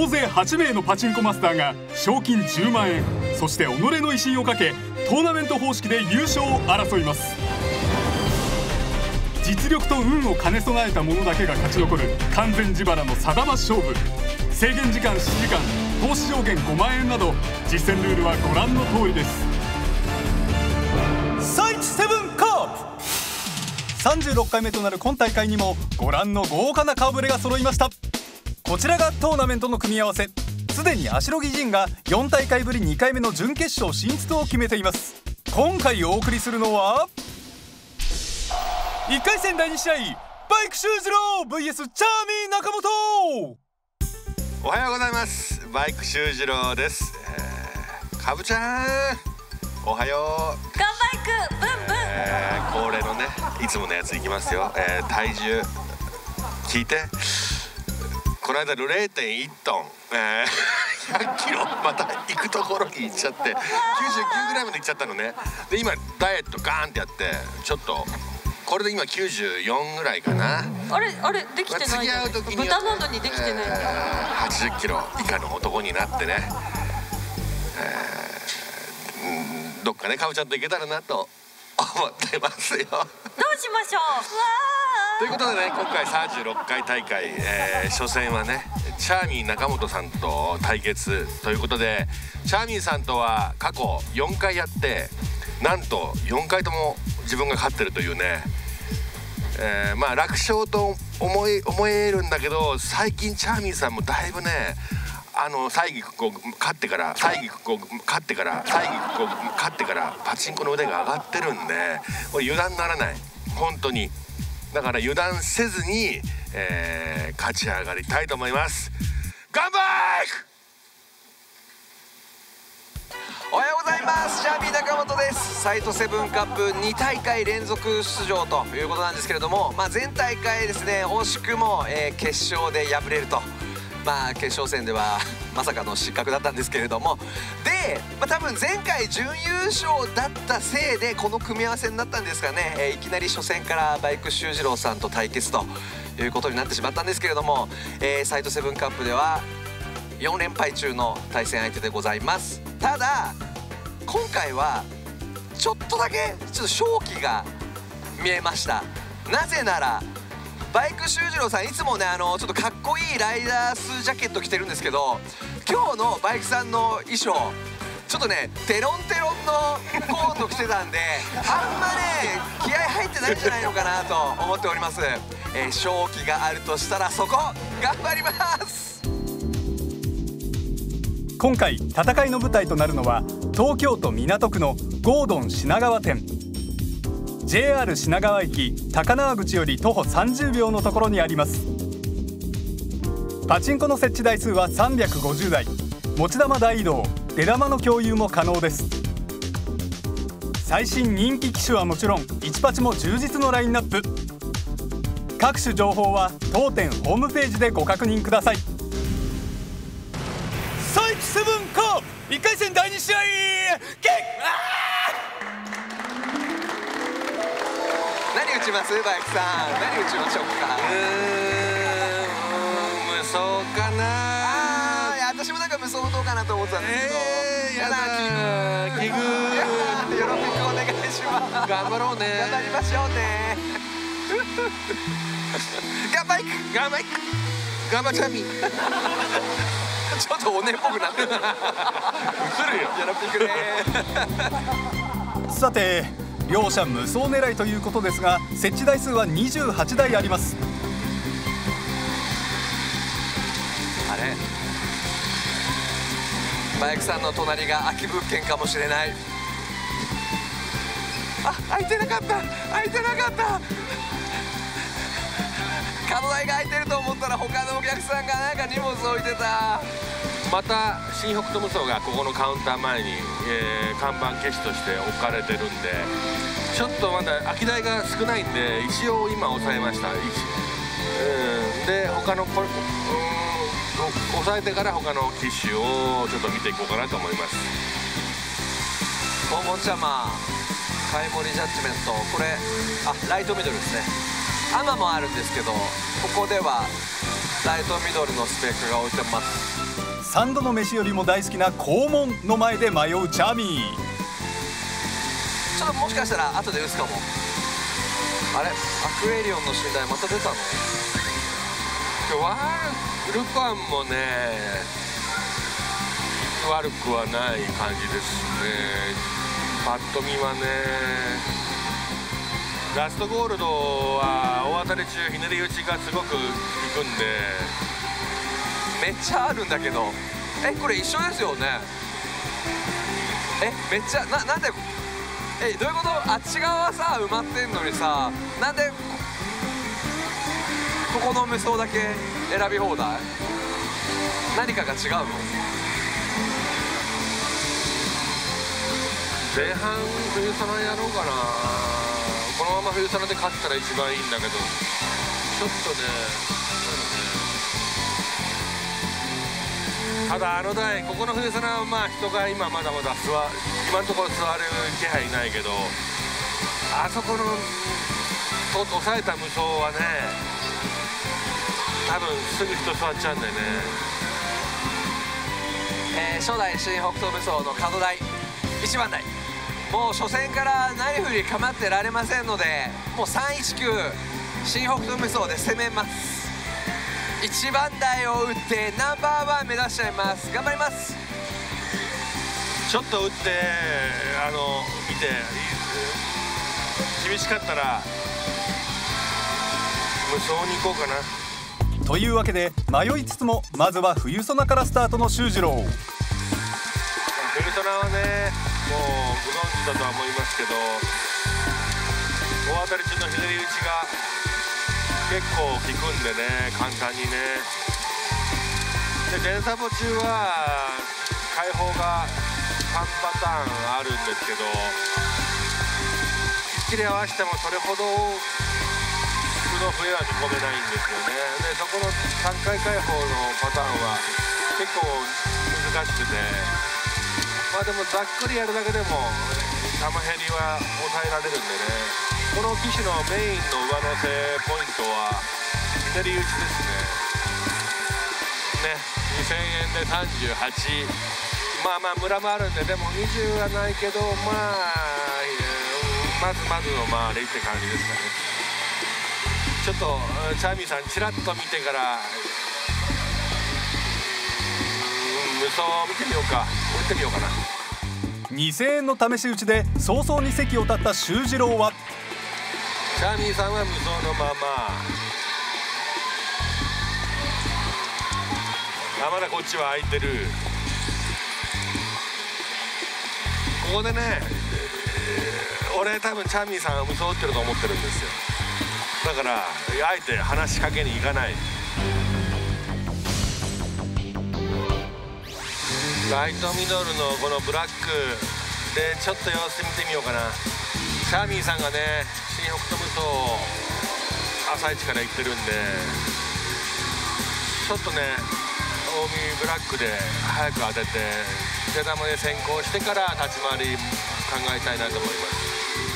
総勢8名のパチンコマスターが賞金10万円、そして己の威信をかけトーナメント方式で優勝を争います。実力と運を兼ね備えた者だけが勝ち残る完全自腹の定ま勝負。制限時間7時間、投資上限5万円など実践ルールはご覧の通りです。サイトセブンカープ36回目となる今大会にもご覧の豪華な顔ぶれが揃いました。こちらがトーナメントの組み合わせ。すでに足利陣が4大会ぶり2回目の準決勝進出を決めています。今回お送りするのは1回戦第2試合、バイク修二郎 VS チャーミー中本。 おはようございます。バイク修二郎です。かぶちゃんおはよう。 ガンバイクブンブン、 恒例のねいつものやついきますよ。体重聞いて、この間の 0.1 トン、100キロまた行くところに行っちゃって99ぐらいまで行っちゃったのね。で今ダイエットガーンってやってちょっとこれで今94ぐらいかな。あれできてない、 次会う時に豚なのにできてない、 80キロ以下の男になってね、どっかねかぶちゃんと行けたらなと思ってますよ。どうしましょう。 ということでね、今回36回大会、初戦はねチャーミー中本さんと対決ということで、チャーミーさんとは過去4回やってなんと4回とも自分が勝ってるというね、まあ楽勝と思えるんだけど、最近チャーミーさんもだいぶね西義君勝ってからパチンコの腕が上がってるんで、これ油断ならない本当に。だから油断せずに、勝ち上がりたいと思います。ガンバイク。 おはようございます。チャーミー中本です。サイトセブンカップ2大会連続出場ということなんですけれども、前大会ですね惜しくも、決勝で敗れると。決勝戦ではまさかの失格だったんですけれども、で、多分前回準優勝だったせいでこの組み合わせになったんですかね、いきなり初戦からバイク修二郎さんと対決ということになってしまったんですけれども、サイトセブンカップでは4連敗中の対戦相手でございます。ただ今回はちょっとだけ勝機が見えました。なぜならバイク修二郎さんいつもねちょっとかっこいいライダースジャケット着てるんですけど、今日のバイクさんの衣装ちょっとねテロンテロンのコート着てたんであんまね気合入ってないんじゃないのかなと思っております。勝機があるとしたらそこ頑張ります。 今回戦いの舞台となるのは東京都港区のゴードン品川店。 JR 品川駅高輪口より徒歩30秒のところにあります。パチンコの設置台数は350台、持ち玉大移動、出玉の共有も可能です。最新人気機種はもちろん1パチも充実のラインナップ。各種情報は当店ホームページでご確認ください。サイトセブンカープ1回戦第2試合何打ちますバイクさん、何打ちましょうか。 無双かな。 私もなんか無双どうかなと思ってたんですけど、 やだ奇遇よろしくお願いします。 頑張ろうね。 頑張りましょうね。ガンバイク頑張チャーミー。 ちょっとおねっぽくなってる。映るよ。よろしくね。 さて両者無双狙いということですが、設置台数は28台あります。 あれバイクさんの隣が空き物件かもしれない。空いてなかった。角台が空いてると思ったら他のお客さんがなんか荷物置いてた。 また新北斗無双がここのカウンター前に、看板消しとして置かれてるんで、ちょっとまだ空き台が少ないんで一応今抑えました。で他の抑えてから他の機種をちょっと見ていこうかなと思います。 黄金茶マ買い盛りジャッジメント、これライトミドルですね。アマもあるんですけど、ここではライトミドルのスペックが置いてます。 3度の飯よりも大好きな肛門の前で迷うチャーミー。 ちょっともしかしたら後で打つかも。あれ、アクエリオンの信頼また出たの。 ルパンもね悪くはない感じですね。パッと見はね。ラストゴールドは大当たり中ひねり打ちがすごく効くんでめっちゃあるんだけど、これ一緒ですよね。めっちゃなんでどういうこと。あっち側はさ埋まってんのにさ、なんでここの無双だけ選び放題。何かが違うの。 前半冬サナやろうかな。このまま冬サナで勝ったら一番いいんだけど、ちょっとね、ただ台ここの冬サナはまあ人が今まだまだ今のところ座る気配ないけど、あそこの抑えた無双はね多分すぐ人座っちゃうんだよね。 初代新北斗無双の角台1番台、もう初戦から何振り構ってられませんので、もう319新北斗無双で攻めます。1番台を打ってナンバーワン目指しちゃいます。頑張ります。 ちょっと打って見て厳しかったら無双に行こうかな。 というわけで迷いつつもまずは冬ソナからスタートの修二郎。 冬ソナはねもうご存知だとは思いますけど、大当たり中のひねり打ちが結構効くんでね、簡単にね。で電サポ中は解放が3パターンあるんですけど、きっちり合わせてもそれほど普の笛は見込めないんですよね。でそこの3回解放のパターンは結構難しくて、まあでもざっくりやるだけでも球減りは抑えられるんでね。この機種のメインの上乗せポイントはひねり打ちですね。2000円で38、まあまあムラもあるんで、でも20はないけど、まあまずまずのまあレイって感じですかね。ちょっとチャーミーさんちらっと見てから無双を見てみようか、打ってみようかな。 2000円の試し打ちで早々に席を立った修二郎は、 チャーミーさんは無双のまま、まだこっちは空いてる。ここでね、俺多分チャーミーさんは無双打ってると思ってるんですよ。だからあえて話しかけに行かない。ライトミドルのこのブラックでちょっと様子見てみようかな。チャーミーさんがね新北斗無双朝一から行ってるんで、ちょっとね近江ブラックで早く当てて手玉で先行してから立ち回り考えたいなと思います。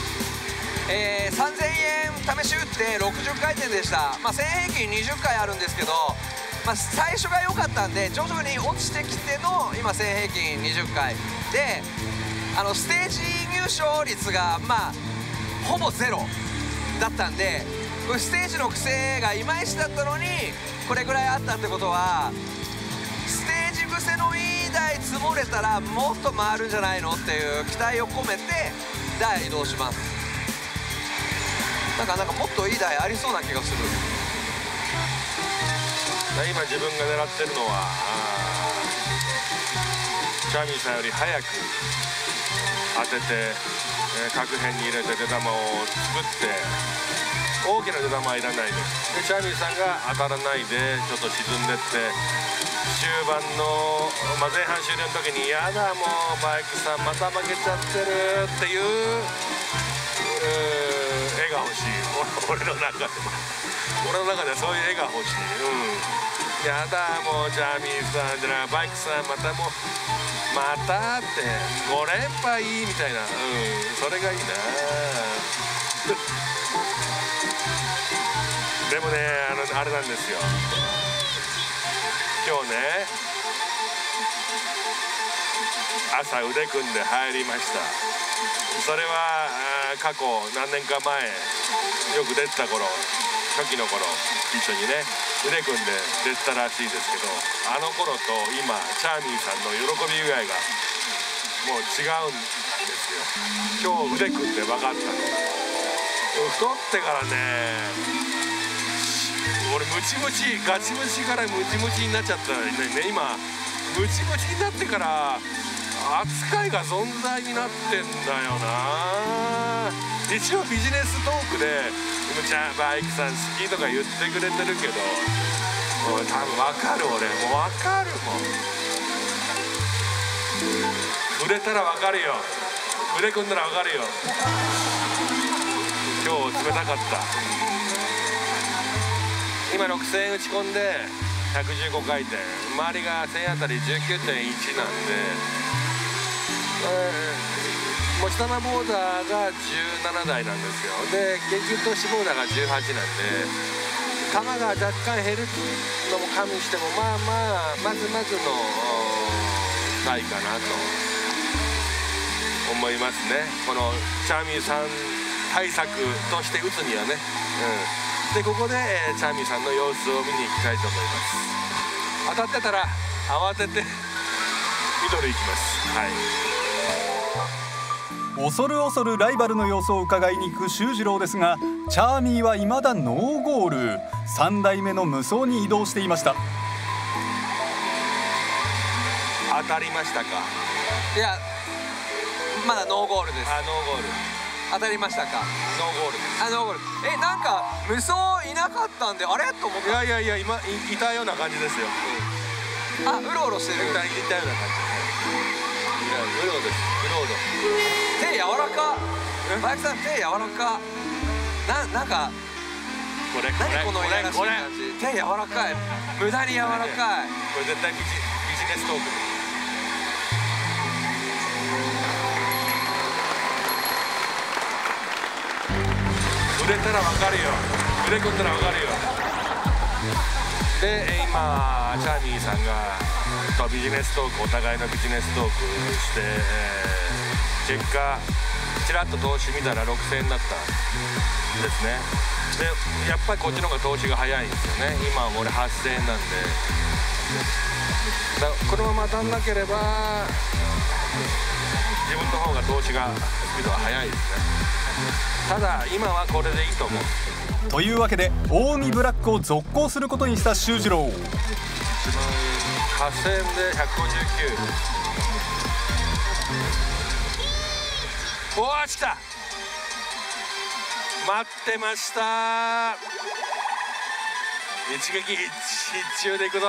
3000円試し打って60回転でした。1000平均20回あるんですけど、最初が良かったんで徐々に落ちてきての今1000平均20回で、ステージ入賞率がほぼゼロだったんで、ステージの癖がいまいちだったのにこれぐらいあったってことは、ステージ癖のいい台積もれたらもっと回るんじゃないのっていう期待を込めて台移動します。なんかもっといい台ありそうな気がする。 今自分が狙ってるのはチャーミーさんより早く当てて、角辺に入れて出玉を作って、大きな出玉はいらないです。でチャーミーさんが当たらないでちょっと沈んでって、終盤の、前半終了の時に「やだもうバイクさんまた負けちゃってる」っていう絵が欲しい。俺の中でそういう絵が欲しい。やだもうチャーミーさんじゃないバイクさんまたって5連敗みたいな、それがいいな。でもねあれなんですよ、今日ね朝腕組んで入りました。それは過去何年か前よく出てた頃、初期の頃一緒にね腕組んで出てたらしいですけど、あの頃と今チャーミーさんの喜び具合がもう違うんですよ。今日腕組んで分かったの。太ってからね、俺ムチムチガチムチからムチムチになっちゃったね。今ムチムチになってから扱いが存在になってんだよな。一応ビジネストークで「むちゃバイクさん好き」とか言ってくれてるけど、多分分かる。俺もう分かるもん。触れたら分かるよ。腕組んだら分かるよ。今日冷たかった。今6000円打ち込んで115回転、周りが1000あたり 19.1 なんで、持ち玉ボーダーが17台なんですよ。で現金投資ボーダーが18なんで、球が若干減るのも加味してもまずまずの台かなと思いますね。このチャーミーさん対策として打つにはね、でここで、チャーミーさんの様子を見に行きたいと思います。当たってたら慌ててミドル行きます。はい。 恐る恐るライバルの様子を伺いに行く修二郎ですが、チャーミーは未だノーゴール。3台目の無双に移動していました。 当たりましたか？ いや、まだノーゴールです。 ノーゴール。 当たりましたか？ ノーゴールです。 ノーゴール。なんか無双いなかったんで、あれと思った。 いや今いたような感じですよ。 うろうろしてる。 いたような感じ。うろうろです。うろうろ。 手柔らか。バイクさん手柔らか。なんかこれ何このいやらしい感じ。手柔らかい。無駄に柔らかい。 これ絶対ビジネストーク。触れたら分かるよ。触れ込んだら分かるよ。で今チャーミーさんがビジネストーク、お互いのビジネストークして、結果ちらっと投資見たら6000円だったんですね。でやっぱりこっちの方が投資が早いんですよね。今は俺8000円なんで、このまま当たんなければ自分の方が投資がスピードが速いですね。ただ今はこれでいいと思う。 というわけで近江ブラックを続行することにした修二郎。 8000円で159。おー、来た。待ってました。一撃必中でいくぞ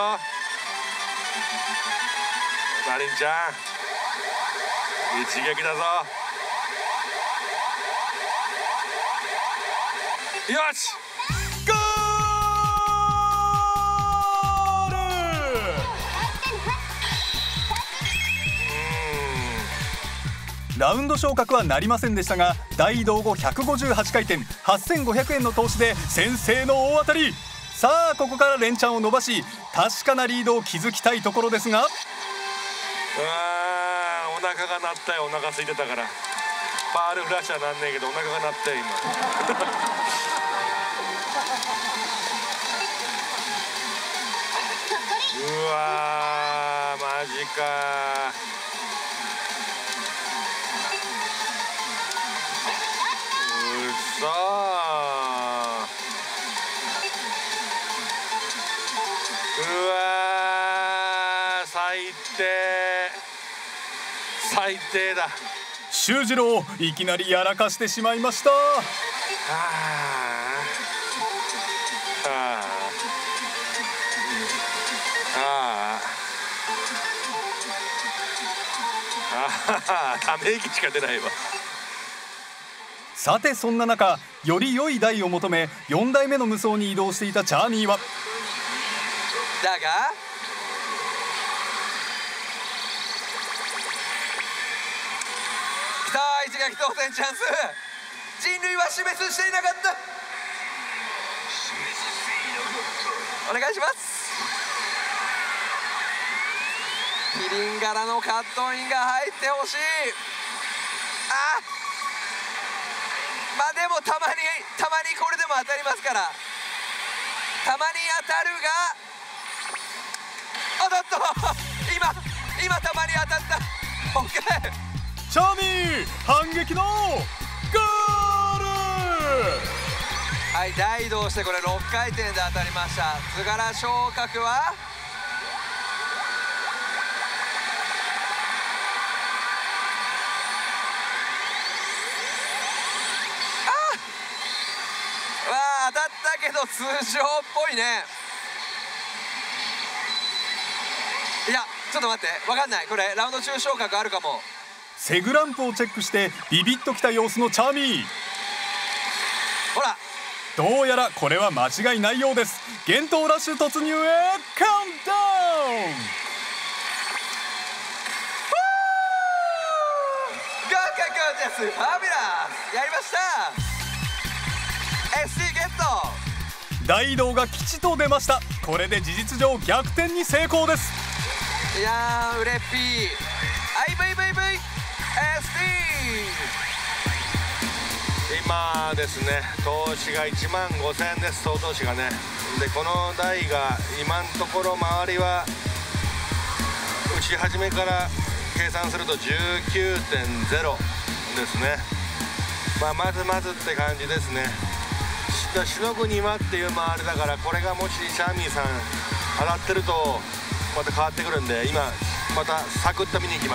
マリンちゃん、一撃だぞ。よし、 ゴール！ラウンド昇格はなりませんでしたが、大道後158回転8500円の投資で先制の大当たり。さあここから連チャンを伸ばし確かなリードを築きたいところですが、 お腹が鳴ったよ。お腹空いてたからパールフラッシュはなんねえけどお腹が鳴ったよ今うわー、マジか。うっそー。うわー、最低だ。 修二郎いきなりやらかしてしまいました。 ため息しか出ないわ。 さてそんな中、より良い台を求め4台目の無双に移動していたチャーミーは、 だが来た、一撃当選チャンス。人類は死滅していなかった。お願いします。 キリン柄のカットインが入ってほしい。まあでもたまにこれでも当たりますから、たまに当たるが、当たった今たまに当たった。 OK。 チャーミー反撃のゴール。 はい、大移動してこれ6回転で当たりました。津柄昇格は当たったけど通常っぽいね。いやちょっと待って、分かんない、これラウンド中昇格あるかも。 セグランプをチェックしてビビッときた様子のチャーミー。 ほらどうやらこれは間違いないようです。幻冬ラッシュ突入へカウントダウン。 合格です。ファビュラスやりました。 SD ゲット。 大移動が吉と出ました。これで事実上逆転に成功です。 いやーうれっぴー。 IVVV SD。 今ですね、投資が15,000円です。総投資がね。でこの台が今のところ周りは打ち始めから計算すると 19.0 ですね。まずまずって感じですね。しのぐにはっていう周りだから、これがもしシャーミーさん当たってるとまた変わってくるんで、今またサクッと見に行きます。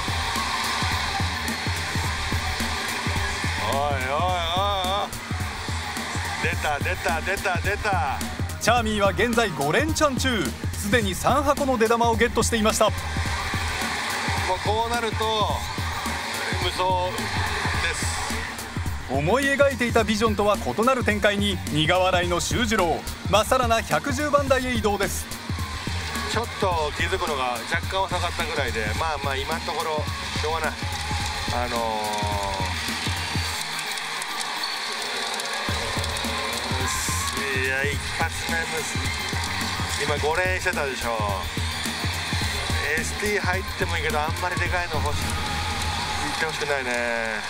おいおいおいおい、出た。 チャーミーは現在5連チャン中。すでに3箱の出玉をゲットしていました。 もうこうなると無双です。 思い描いていたビジョンとは異なる展開に苦笑いの修二郎。まっさらな110番台へ移動です。 ちょっと気づくのが若干遅かったぐらいで、まあ今のところしょうがない。いや一発目今5連してたでしょ。 ST 入ってもいいけど、あんまりでかいのいってほしくないね。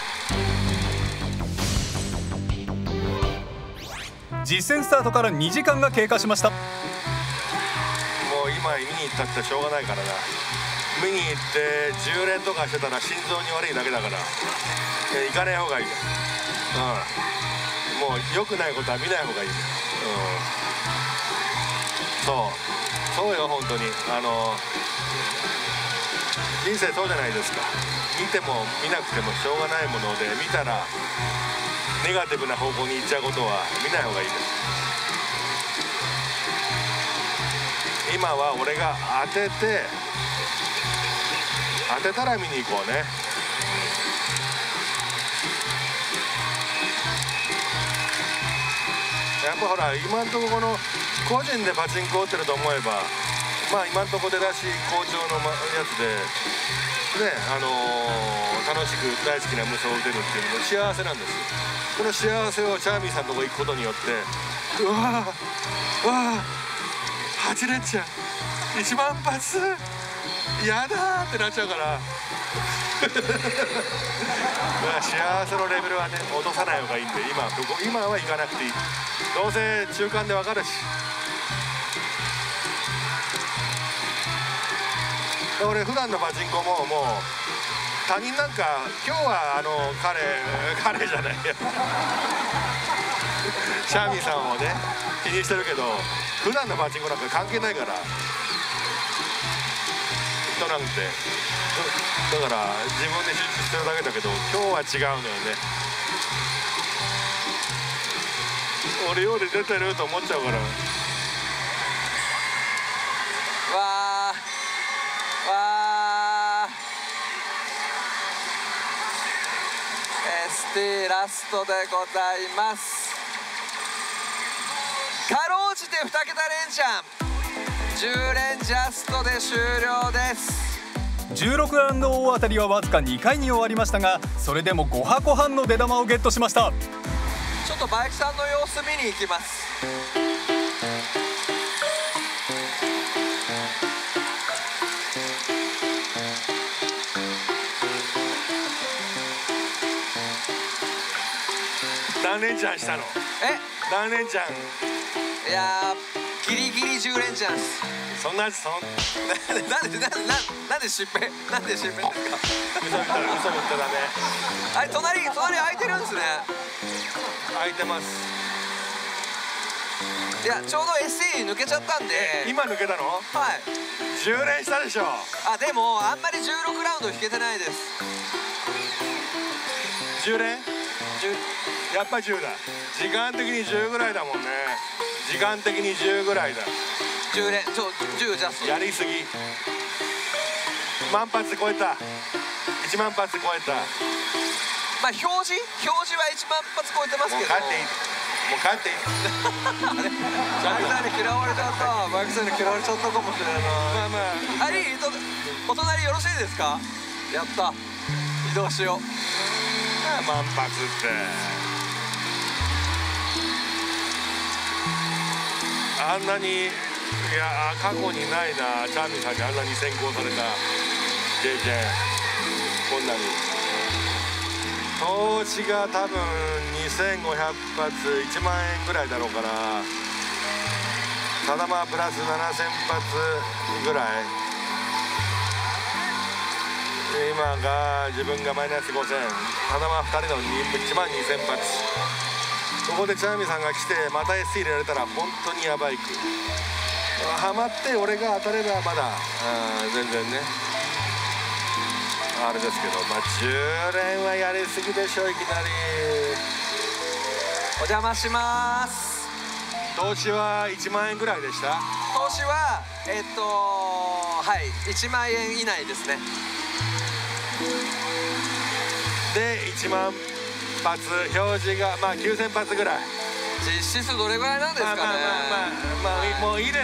実戦スタートから2時間が経過しました。 もう今見に行ったってしょうがないからな。見に行って10連とかしてたら心臓に悪いだけだから、行かない方がいい。もう良くないことは見ない方がいい。そうよ本当に。人生そうじゃないですか。見ても見なくてもしょうがないもので、見たらネガティブな方向に行っちゃうことは見ない方がいいです。今は俺が当てたら見に行こうね。やっぱほら今んとここの個人でパチンコ打ってると思えば、今んとこ出だし好調のやつでね、楽しく大好きな無双を打てるっていうのも幸せなんですよ。この幸せをチャーミーさんのとこ行くことによって、うわー8連チャン1万発やだーってなっちゃうから幸せのレベルはね落とさない方がいいんで、今は行かなくていい。どうせ中間で分かるし。俺普段のパチンコも他人なんか今日は彼じゃないやシャーミーさんをね気にしてるけど、普段のパチンコなんか関係ないから人なんて。だから自分で集中してるだけだけど、今日は違うのよね。俺より出てると思っちゃうから。 わST ラストでございます。かろうじて2桁連チャン10連ジャストで終了です。 16ラウンド大当たりはわずか2回に終わりましたが、それでも5箱半の出玉をゲットしました。 ちょっとバイクさんの様子見に行きます。 何連チャンしたの？何連チャン？ いやーギリギリ10連チャンですそんななんで失敗なんで失敗ですか？ 嘘言ったらダメ。 あれ隣空いてるんですね。 空いてます。 いやちょうど SE 抜けちゃったんで。 今抜けたの？ はい。 10連したでしょ。 あでもあんまり16ラウンド引けてないです。 10連？やっぱ10だ。時間的に10ぐらいだもんね。時間的に10ぐらいだ。 10連10ジャスト。 やりすぎ。万発超えた。1万発超えた。 まあ表示は1万発超えてますけど。 もう帰っていい。 マイクさんに嫌われちゃった。マイクさんに嫌われちゃったかもしれない。 まあいいお隣よろしいですか？やった移動しよう。 万発ってあんなに、いや過去にないな。チャーミーさんにあんなに先行された経験。こんなに投資が多分2500発1万円ぐらいだろうから、ただまあプラス7000発ぐらい。今が自分がマイナス5000、ただまあ2人の1万2000発。ここでチャーミーさんが来てまた SE 入れられたら本当にやばいく。ハマって俺が当たればまだ全然ねあれですけど、まあ10連はやりすぎでしょ。いきなりお邪魔します。 投資は1万円ぐらいでした。 投資ははい1万円以内ですね。 で1万発表示がまあ9000発ぐらい。 実質どれぐらいなんですかね。 まあもういいです。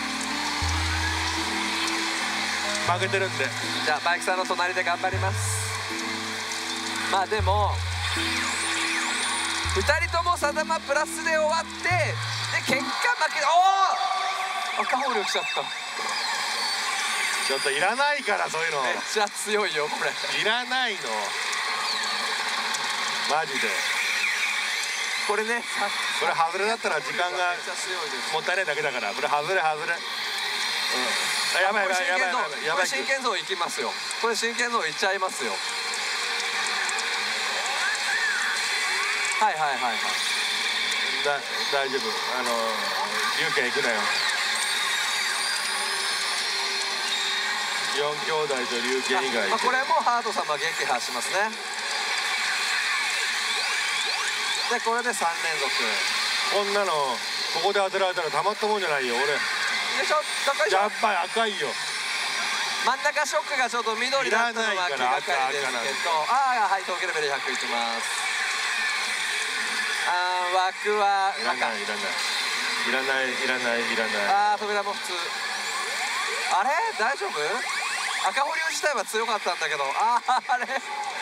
負けてるんで。 じゃあマイクさんの隣で頑張ります。まあでも2人ともサダマプラスで終わって、で結果負け。おお赤ホール来ちゃった。 ちょっといらないからそういうの。 めっちゃ強いよこれ。 いらないのマジで。 これねこれ外れだったら時間がもったいないだけだから。これ外れ、やばい。これ真剣ゾーン行きますよ。これ真剣ゾーン行っちゃいますよ。はい大丈夫。龍拳行くなよ。4兄弟と龍拳以外。 これもハード様撃破しますね。でこれで3連続。 こんなのここで当てられたらたまったもんじゃないよ。俺やっぱり赤いよ。 真ん中ショックがちょっと緑だったのが気がかりですけど。はい、冬季レベル100いきます。枠はいらない。 扉も普通。あれ大丈夫？赤保留自体は強かったんだけど。あれ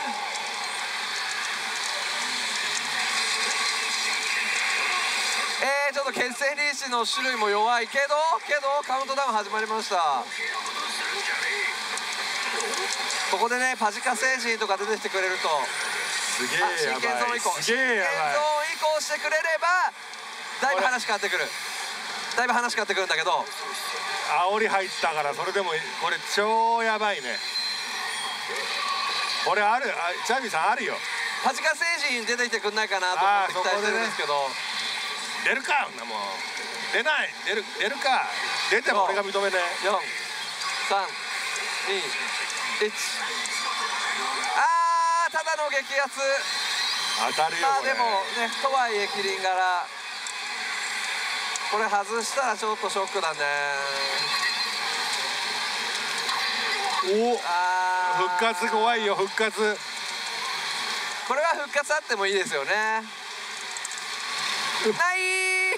ちょっと決戦リーチの種類も弱いけどカウントダウン始まりました。ここでねパジカ星人とか出てきてくれるとすげえやばい。 真剣ゾーン移行してくれればだいぶ話変わってくる。んだけど煽り入ったから。それでもこれ超やばいね。これある。チャーミーさんあるよ。 パジカ星人出てきてくんないかなと思って期待してるんですけど。 出るか。もう出ない。出るか。出ても俺が認めねえ。 4、3、2、1。ただの激アツ。 当たるよこれ。 でもねとはいえキリン柄これ外したらちょっとショックだね。 復活怖いよ。復活。 これは復活あってもいいですよね。ない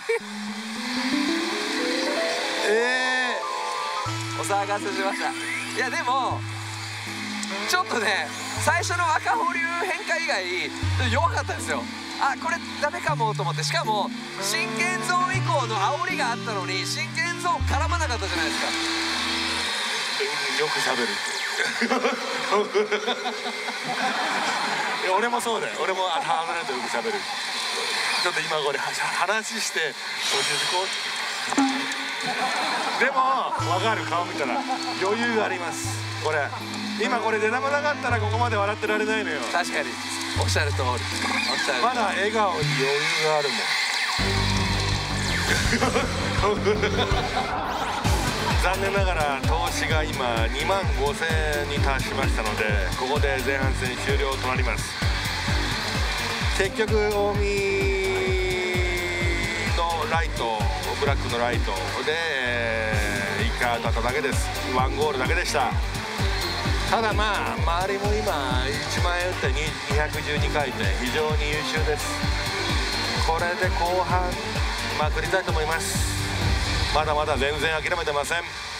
お騒がせしました。いやでもちょっとね最初の赤保留変化以外弱かったですよ。これダメかもと思って。しかも真剣ゾーン以降の煽りがあったのに真剣ゾーン絡まなかったじゃないですか。 よく喋る俺もそうだよ。俺も離れるとよく喋る。ちょっと今これ話して落ち着こう。でも分かる、顔見たら余裕があります。これ今これ出玉なかったらここまで笑ってられないのよ。 確かにおっしゃる通り。 まだ笑顔に余裕があるもん。残念ながら投資が今25,000円に達しましたので、ここで前半戦終了となります。結局近江のライト、ブラックのライトで1回当たっただけです。1ゴールだけでした。ただまあ周りも今1万円打って212回転、非常に優秀です。これで後半まくりたいと思います。まだまだ全然諦めてません。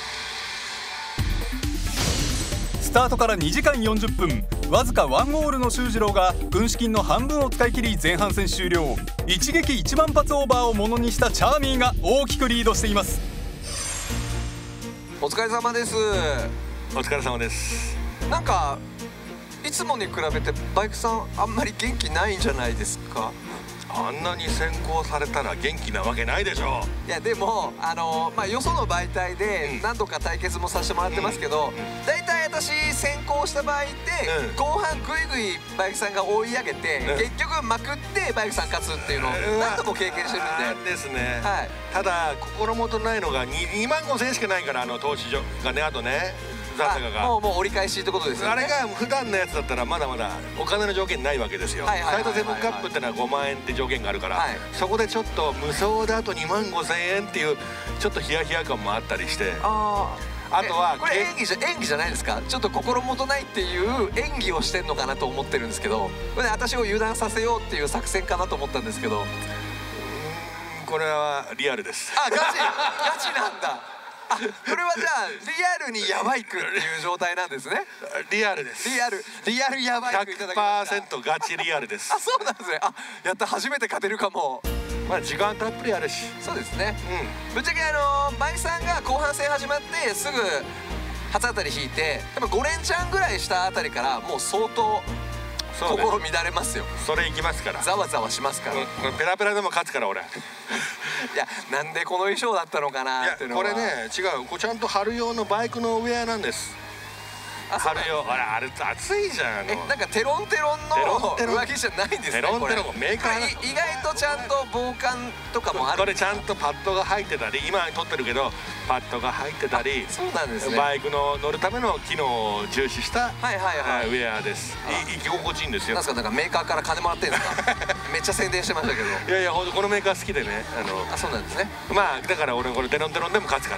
スタートから2時間40分、わずか1ゴールの修二郎が軍資金の半分を使い切り前半戦終了。一撃1万発オーバーをものにしたチャーミーが大きくリードしています。 お疲れ様です。 お疲れ様です。 なんかいつもに比べてバイクさんあんまり元気ないんじゃないですか？ あんなに先行されたら元気なわけないでしょ。 いやでもよその媒体で何度か対決もさせてもらってますけど、だいたい私先行した場合って、後半グイグイバイクさんが追い上げて、結局まくってバイクさん勝つっていうのを何度も経験してるんで。 ですね、 はい、 ただ心もとないのが2万5,000円しかないから、投資がね、あとね残高がもう折り返しってことですよね。 あれが普段のやつだったらまだまだお金の条件ないわけですよ。サイトセブンカップってのは5万円って条件があるから、そこでちょっと無双であと2万5,000円っていうちょっとヒヤヒヤ感もあったりして、あとはこれ演技じゃないですか？ちょっと心もとないっていう演技をしてんのかなと思ってるんですけど、これ私を油断させようっていう作戦かなと思ったんですけど、 これはリアルです。 あ、ガチなんだ。これはじゃあリアルにヤバいくっていう状態なんですね。 リアルです。 リアルヤバいくいただきました。 100% ガチリアルです。 あ、そうなんですね。あ、やった、初めて勝てるかも。 まあ時間たっぷりあるし。 そうですね。ぶっちゃけバイクさんが後半戦始まってすぐ初当たり引いて、やっぱ5連チャンぐらいしたあたりからもう相当心乱れますよ。 それいきますから。 ざわざわしますから。 ペラペラでも勝つから俺。 いや、なんでこの衣装だったのかなっていうのは。 これね、違う、これちゃんと春用のバイクのウェアなんです。春用、あれ暑いじゃん。 なんかテロンテロンの上着じゃないんですね。 テロンテロン、メーカー意外とちゃんと防寒とかもある。 これちゃんとパッドが入ってたり、今撮ってるけどパッドが入ってたり、 そうなんですね。 バイクの乗るための機能を重視したウェアです。着心地いいんですよ。 なんかメーカーから金もらってんですか？めっちゃ宣伝してましたけど。 いやいや、このメーカー好きでね。 あ、そうなんですね。 まあだから俺これテロンテロンでも勝つから。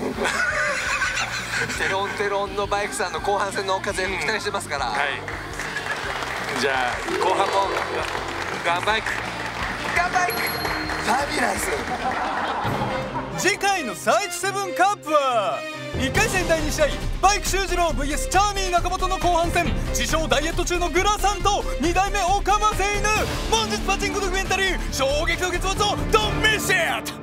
テロンテロンのバイクさんの後半戦の活躍期待してますから。はい。 じゃあ後半もガンバイクファビュラス。 次回のサイトセブンカップは1回戦第2試合、バイク修二郎 VS チャーミー中本の後半戦、自称ダイエット中のグラさんと2代目オカマセイヌ、本日パチンコドキュメンタリー衝撃の結末をドンミシット。